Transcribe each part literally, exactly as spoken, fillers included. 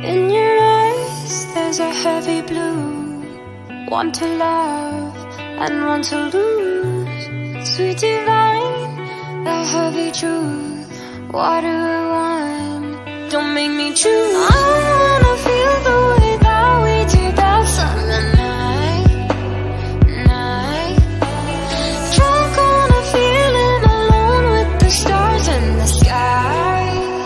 In your eyes there's a heavy blue, one to love and one to lose. Sweet divine, a heavy truth, water or wine, don't make me choose. I wanna feel the way that we did that summer night, night. Drunk on a feeling, alone with the stars in the sky.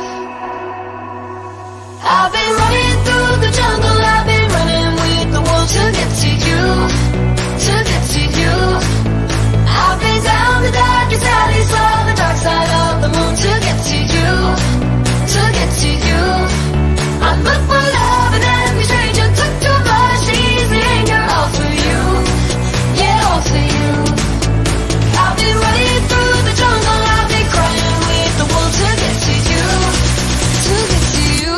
I've been running through the jungle, I've been running with the wolves to get to you, to get to you. I've been down the darkest alleys, saw the dark side of the moon to get to you, to get to you. I'm booked for love and every stranger took too much, easy anger, all for you, yeah, all for you. I've been running through the jungle, I've been crying with the wolves to get to you, to get to you.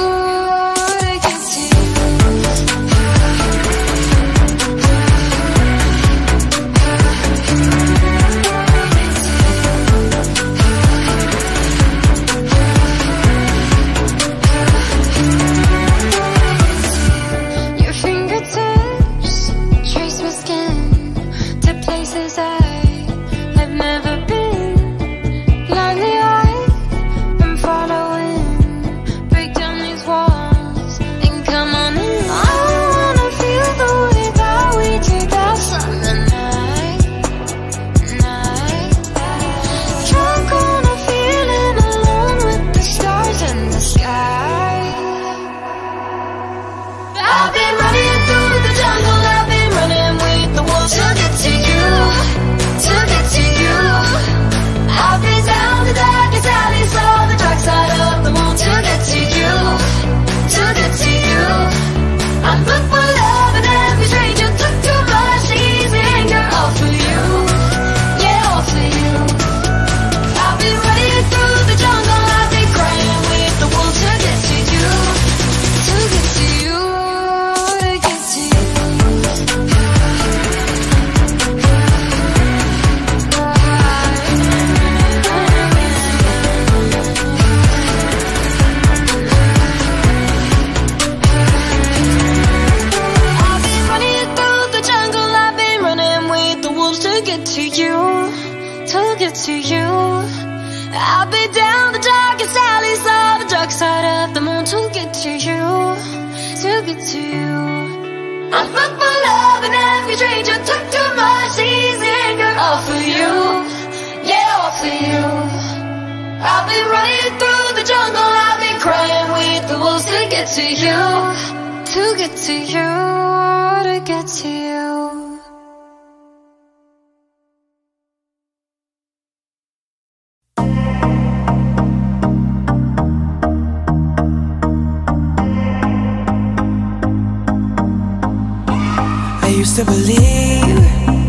To believe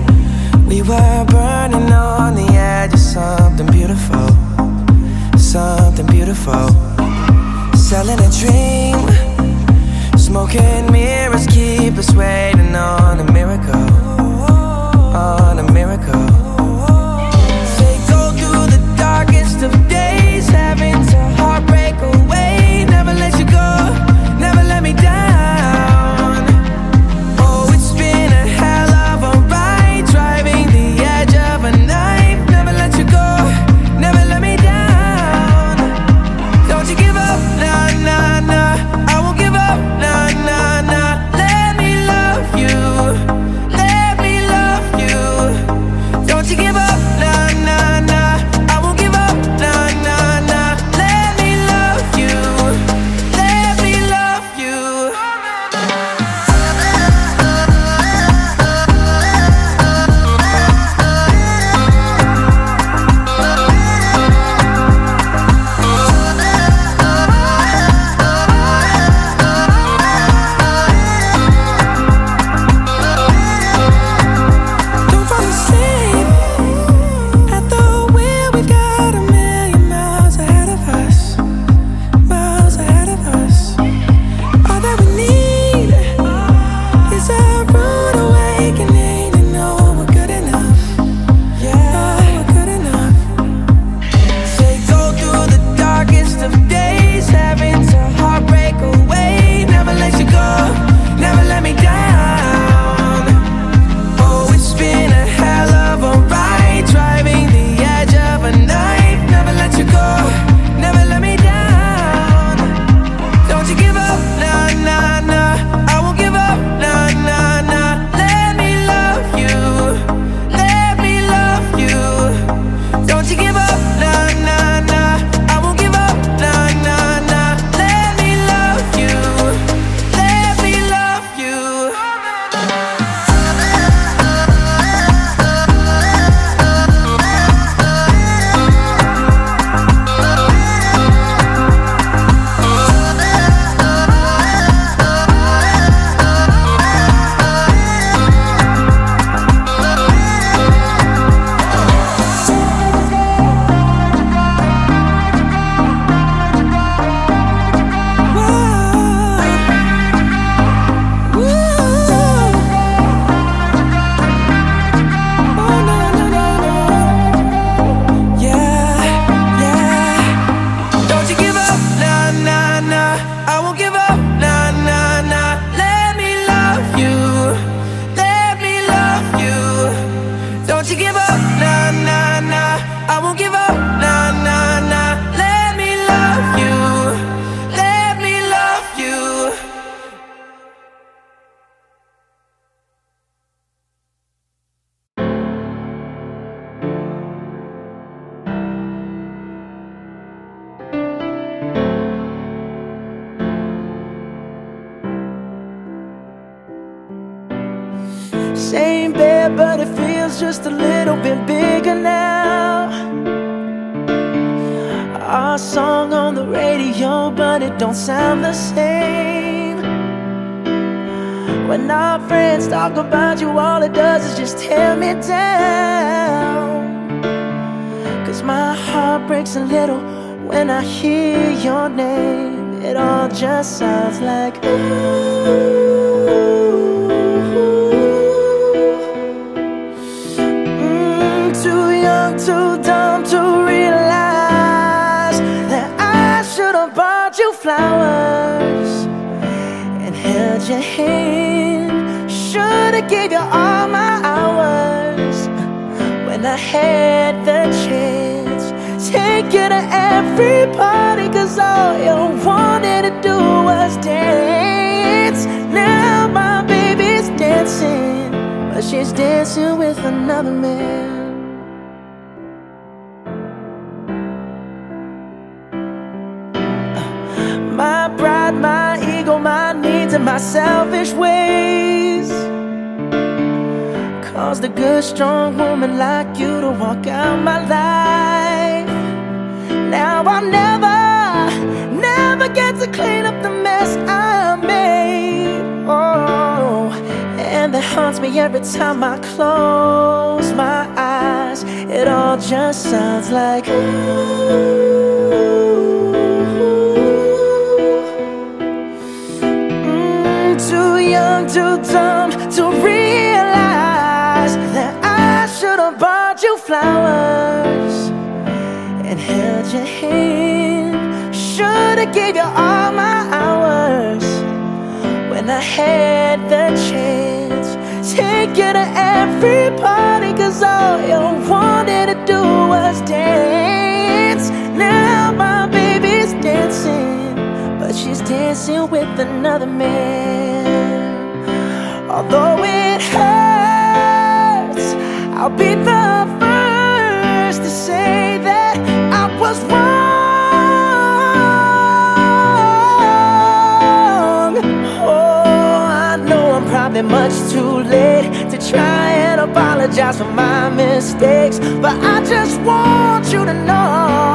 we were burning on the edge of something beautiful, something beautiful. Selling a dream, smoking mirrors keep us waiting on a miracle, on a miracle. Say go through the darkest of days, having to heartbreak away. Never let you go, never let me down. Nah, nah, nah, I won't give up, nah, nah, nah. Let me love you give up, nah, nah, nah. I won't give up, nah, nah, nah. Let me love you, let me love you. Same bed, but it feels just a little bit bigger now. Our song on the radio, but it don't sound the same. When our friends talk about you, all it does is just tear me down. Cause my heart breaks a little when I hear your name. It all just sounds like ooh. Too dumb to realize that I should have bought you flowers and held your hand. Should have gave you all my hours when I had the chance. Take you to every party, cause all you wanted to do was dance. Now my baby's dancing, but she's dancing with another man. My pride, my ego, my needs, and my selfish ways caused a good, strong woman like you to walk out my life. Now I'll never, never get to clean up the mess I made. Oh, and that haunts me every time I close my eyes. It all just sounds like ooh. Too young, too dumb to realize that I should have bought you flowers and held your hand. Should have gave you all my hours when I had the chance. Take you to every party, cause all you wanted to do was dance. Now my baby's dancing, but she's dancing with another man. Although it hurts, I'll be the first to say that I was wrong. Oh, I know I'm probably much too late to try and apologize for my mistakes, but I just want you to know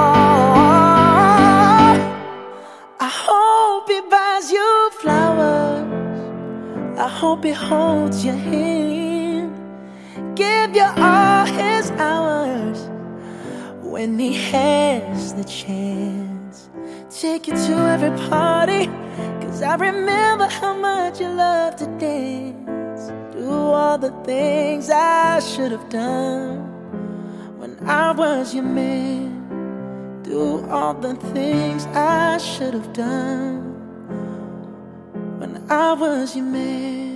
I hope he buys you flowers, I hope he holds your hand, give you all his hours when he has the chance. Take you to every party, cause I remember how much you love to dance. Do all the things I should have done when I was your man. Do all the things I should have done when I was your man.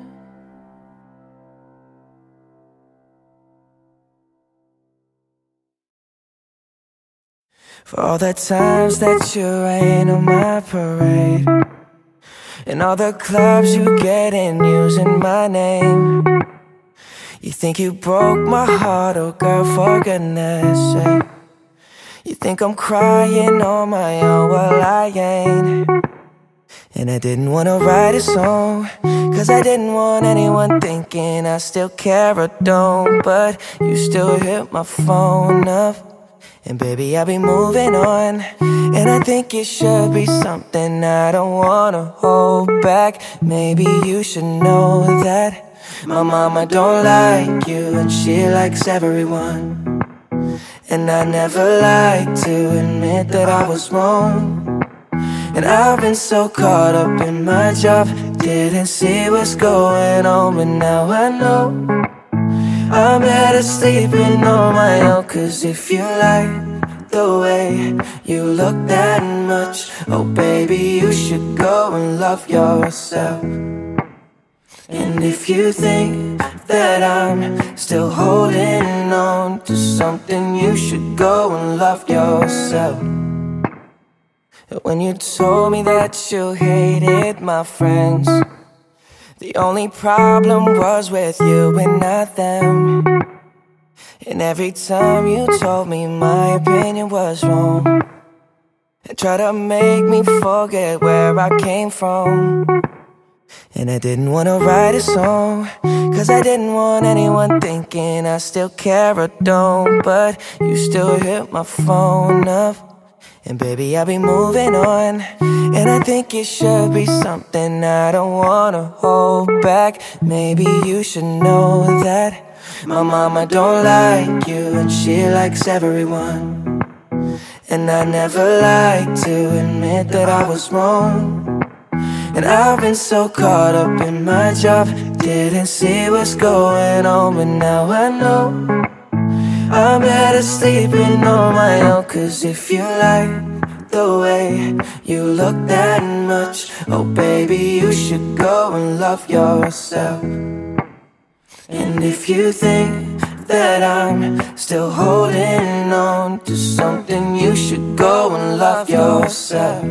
For all the times that you rain on my parade, and all the clubs you get in using my name. You think you broke my heart, oh girl, for goodness sake. You think I'm crying on my own, well I ain't. And I didn't wanna write a song, cause I didn't want anyone thinking I still care or don't. But you still hit my phone up, and baby I'll be moving on. And I think it should be something I don't wanna hold back. Maybe you should know that my mama don't like you, and she likes everyone. And I never like to admit that I was wrong. And I've been so caught up in my job, didn't see what's going on. But now I know I'm better sleeping on my own. Cause if you like the way you look that much, oh baby, you should go and love yourself. And if you think that I'm still holding on to something, you should go and love yourself. When you told me that you hated my friends, the only problem was with you and not them. And every time you told me my opinion was wrong, and tried to make me forget where I came from. And I didn't want to write a song, cause I didn't want anyone thinking I still care or don't. But you still hit my phone up, and baby, I'll be moving on. And I think it should be something I don't wanna hold back. Maybe you should know that my mama don't like you, and she likes everyone. And I never like to admit that I was wrong. And I've been so caught up in my job, didn't see what's going on. But now I know I'm better sleeping on my own. Cause if you like the way you look that much, oh baby, you should go and love yourself. And if you think that I'm still holding on to something, you should go and love yourself.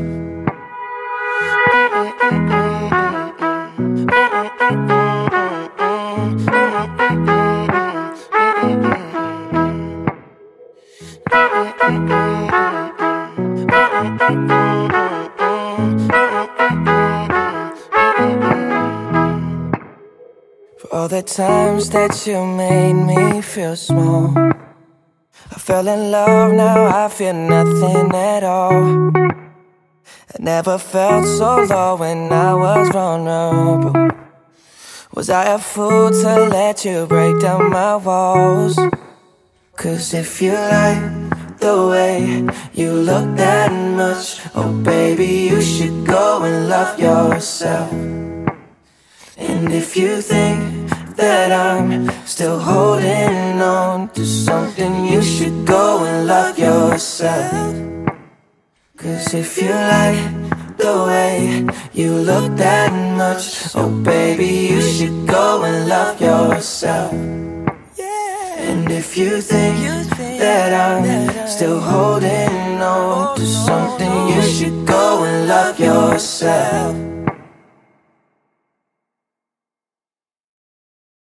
For all the times that you made me feel small, I fell in love, now I feel nothing at all. I never felt so low when I was vulnerable. Was I a fool to let you break down my walls? Cause if you like the way you look that much, oh baby, you should go and love yourself. And if you think that I'm still holding on to something, you should go and love yourself. Cause if you like the way you look that much, oh baby, you should go and love yourself. And if you think that I'm still holding on to something, you should go and love yourself.